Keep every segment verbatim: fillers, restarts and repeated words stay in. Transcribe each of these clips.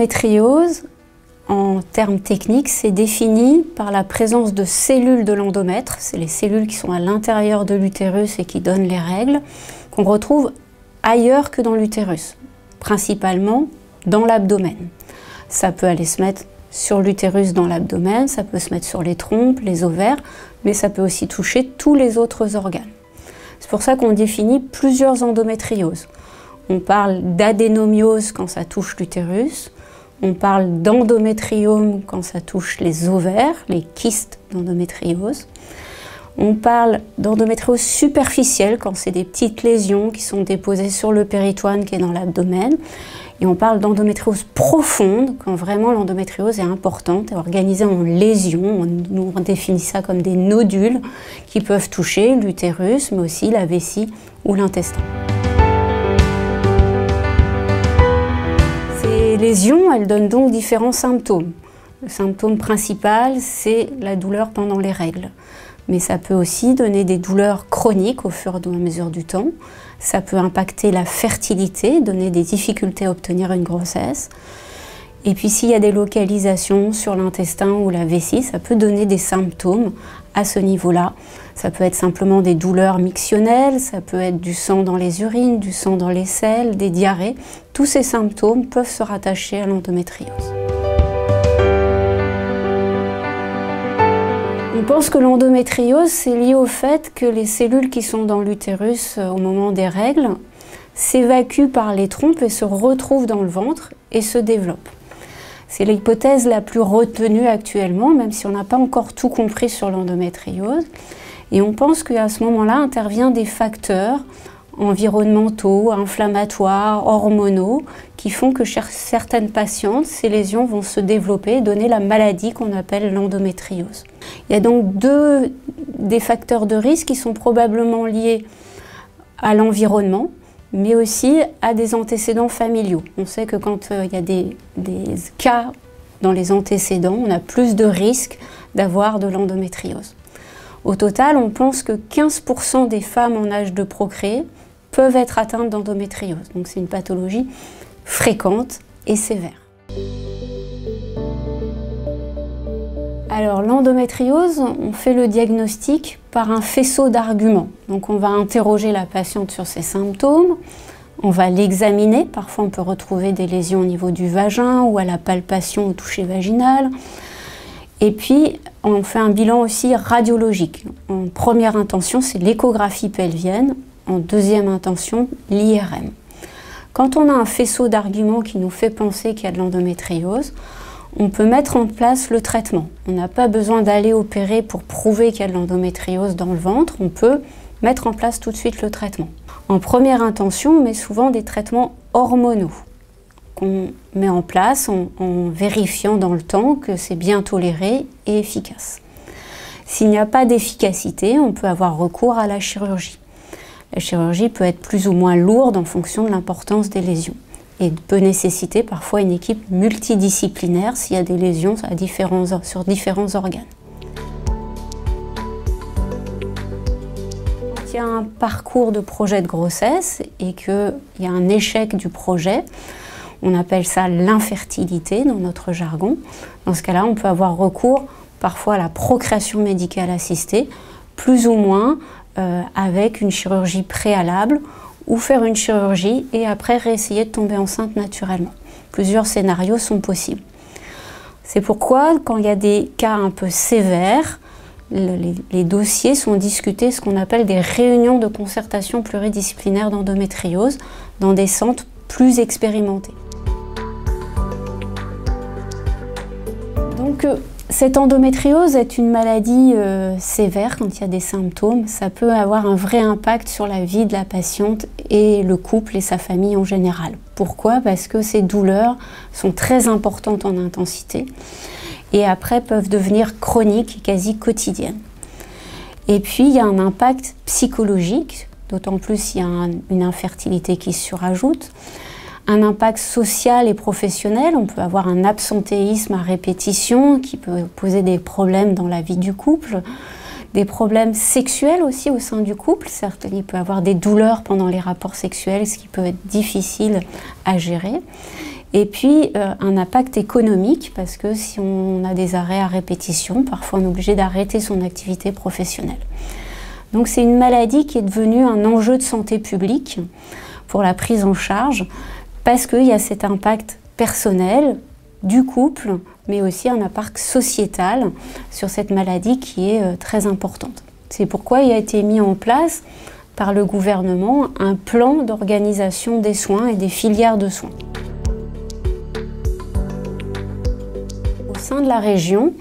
L'endométriose, en termes techniques, c'est défini par la présence de cellules de l'endomètre, c'est les cellules qui sont à l'intérieur de l'utérus et qui donnent les règles, qu'on retrouve ailleurs que dans l'utérus, principalement dans l'abdomen. Ça peut aller se mettre sur l'utérus dans l'abdomen, ça peut se mettre sur les trompes, les ovaires, mais ça peut aussi toucher tous les autres organes. C'est pour ça qu'on définit plusieurs endométrioses. On parle d'adénomiose quand ça touche l'utérus, on parle d'endométriome quand ça touche les ovaires, les kystes d'endométriose. On parle d'endométriose superficielle quand c'est des petites lésions qui sont déposées sur le péritoine qui est dans l'abdomen. Et on parle d'endométriose profonde quand vraiment l'endométriose est importante, est organisée en lésions. On, on définit ça comme des nodules qui peuvent toucher l'utérus, mais aussi la vessie ou l'intestin. Ces lésions, elles donnent donc différents symptômes. Le symptôme principal, c'est la douleur pendant les règles. Mais ça peut aussi donner des douleurs chroniques au fur et à mesure du temps. Ça peut impacter la fertilité, donner des difficultés à obtenir une grossesse. Et puis s'il y a des localisations sur l'intestin ou la vessie, ça peut donner des symptômes à ce niveau-là. Ça peut être simplement des douleurs mictionnelles, ça peut être du sang dans les urines, du sang dans les selles, des diarrhées. Tous ces symptômes peuvent se rattacher à l'endométriose. On pense que l'endométriose, c'est lié au fait que les cellules qui sont dans l'utérus au moment des règles s'évacuent par les trompes et se retrouvent dans le ventre et se développent. C'est l'hypothèse la plus retenue actuellement, même si on n'a pas encore tout compris sur l'endométriose. Et on pense qu'à ce moment-là interviennent des facteurs environnementaux, inflammatoires, hormonaux, qui font que chez certaines patientes, ces lésions vont se développer et donner la maladie qu'on appelle l'endométriose. Il y a donc deux des facteurs de risque qui sont probablement liés à l'environnement, mais aussi à des antécédents familiaux. On sait que quand euh, il y a des, des cas dans les antécédents, on a plus de risques d'avoir de l'endométriose. Au total, on pense que quinze pour cent des femmes en âge de procréer peuvent être atteintes d'endométriose. Donc c'est une pathologie fréquente et sévère. Alors l'endométriose, on fait le diagnostic par un faisceau d'arguments. Donc on va interroger la patiente sur ses symptômes, on va l'examiner, parfois on peut retrouver des lésions au niveau du vagin ou à la palpation au toucher vaginal. Et puis on fait un bilan aussi radiologique. En première intention, c'est l'échographie pelvienne, en deuxième intention, l'I R M. Quand on a un faisceau d'arguments qui nous fait penser qu'il y a de l'endométriose, on peut mettre en place le traitement. On n'a pas besoin d'aller opérer pour prouver qu'il y a de l'endométriose dans le ventre, on peut mettre en place tout de suite le traitement. En première intention, on met souvent des traitements hormonaux qu'on met en place en, en vérifiant dans le temps que c'est bien toléré et efficace. S'il n'y a pas d'efficacité, on peut avoir recours à la chirurgie. La chirurgie peut être plus ou moins lourde en fonction de l'importance des lésions et peut nécessiter parfois une équipe multidisciplinaire s'il y a des lésions à différents, sur différents organes. Quand il y a un parcours de projet de grossesse et qu'il y a un échec du projet, on appelle ça l'infertilité dans notre jargon. Dans ce cas-là, on peut avoir recours parfois à la procréation médicale assistée, plus ou moins euh, avec une chirurgie préalable, ou faire une chirurgie et après réessayer de tomber enceinte naturellement. Plusieurs scénarios sont possibles. C'est pourquoi, quand il y a des cas un peu sévères, le, les, les dossiers sont discutés, ce qu'on appelle des réunions de concertation pluridisciplinaire d'endométriose dans des centres plus expérimentés. Donc, cette endométriose est une maladie euh, sévère quand il y a des symptômes. Ça peut avoir un vrai impact sur la vie de la patiente et le couple et sa famille en général. Pourquoi? Parce que ces douleurs sont très importantes en intensité et après peuvent devenir chroniques et quasi quotidiennes. Et puis il y a un impact psychologique, d'autant plus s'il y a un, une infertilité qui se surajoute. Un impact social et professionnel, on peut avoir un absentéisme à répétition qui peut poser des problèmes dans la vie du couple, des problèmes sexuels aussi au sein du couple. Certes, il peut y avoir des douleurs pendant les rapports sexuels, ce qui peut être difficile à gérer. Et puis euh, un impact économique, parce que si on a des arrêts à répétition, parfois on est obligé d'arrêter son activité professionnelle. Donc c'est une maladie qui est devenue un enjeu de santé publique pour la prise en charge, parce qu'il y a cet impact personnel du couple, mais aussi un impact sociétal sur cette maladie qui est euh, très importante. C'est pourquoi il a été mis en place par le gouvernement un plan d'organisation des soins et des filières de soins. Au sein de la région,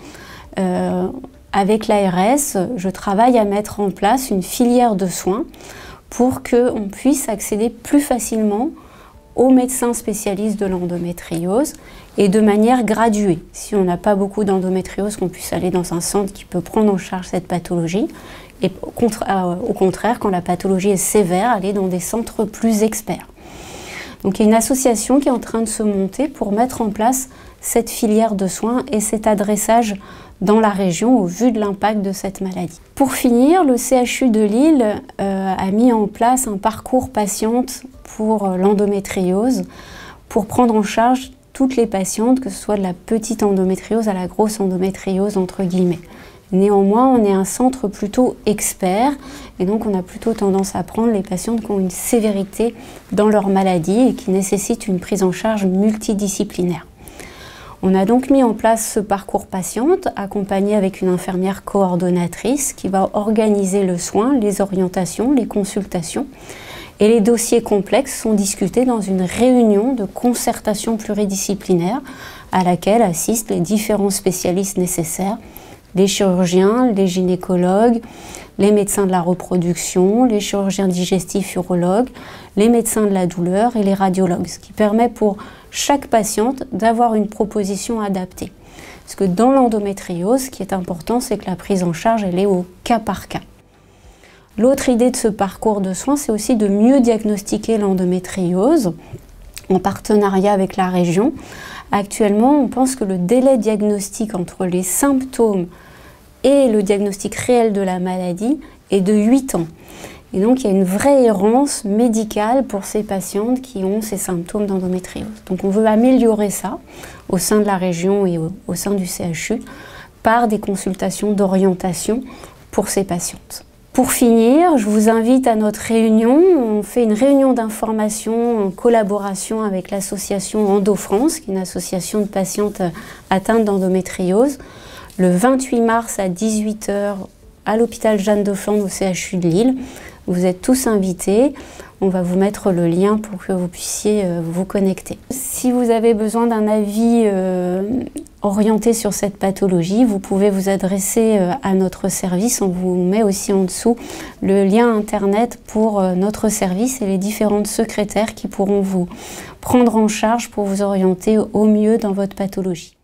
euh, avec l'A R S, je travaille à mettre en place une filière de soins pour qu'on puisse accéder plus facilement aux médecins spécialistes de l'endométriose et de manière graduée. Si on n'a pas beaucoup d'endométriose, qu'on puisse aller dans un centre qui peut prendre en charge cette pathologie, et au, contra euh, au contraire, quand la pathologie est sévère, aller dans des centres plus experts. Donc il y a une association qui est en train de se monter pour mettre en place cette filière de soins et cet adressage dans la région au vu de l'impact de cette maladie. Pour finir, le C H U de Lille euh, a mis en place un parcours patiente pour l'endométriose pour prendre en charge toutes les patientes, que ce soit de la petite endométriose à la grosse endométriose entre guillemets. Néanmoins, on est un centre plutôt expert et donc on a plutôt tendance à prendre les patientes qui ont une sévérité dans leur maladie et qui nécessitent une prise en charge multidisciplinaire. On a donc mis en place ce parcours patiente, accompagné avec une infirmière coordonnatrice qui va organiser le soin, les orientations, les consultations. Et les dossiers complexes sont discutés dans une réunion de concertation pluridisciplinaire à laquelle assistent les différents spécialistes nécessaires, les chirurgiens, les gynécologues, les médecins de la reproduction, les chirurgiens digestifs urologues, les médecins de la douleur et les radiologues, ce qui permet pour chaque patiente d'avoir une proposition adaptée. Parce que dans l'endométriose, ce qui est important, c'est que la prise en charge, elle est au cas par cas. L'autre idée de ce parcours de soins, c'est aussi de mieux diagnostiquer l'endométriose en partenariat avec la région. Actuellement, on pense que le délai diagnostique entre les symptômes et le diagnostic réel de la maladie est de huit ans. Et donc, il y a une vraie errance médicale pour ces patientes qui ont ces symptômes d'endométriose. Donc, on veut améliorer ça au sein de la région et au, au sein du C H U par des consultations d'orientation pour ces patientes. Pour finir, je vous invite à notre réunion. On fait une réunion d'information en collaboration avec l'association EndoFrance, qui est une association de patientes atteintes d'endométriose, le vingt-huit mars à dix-huit heures à l'hôpital Jeanne de Flandre au C H U de Lille. Vous êtes tous invités. On va vous mettre le lien pour que vous puissiez euh, vous connecter. Si vous avez besoin d'un avis euh, orienté sur cette pathologie, vous pouvez vous adresser euh, à notre service. On vous met aussi en dessous le lien internet pour euh, notre service et les différentes secrétaires qui pourront vous prendre en charge pour vous orienter au mieux dans votre pathologie.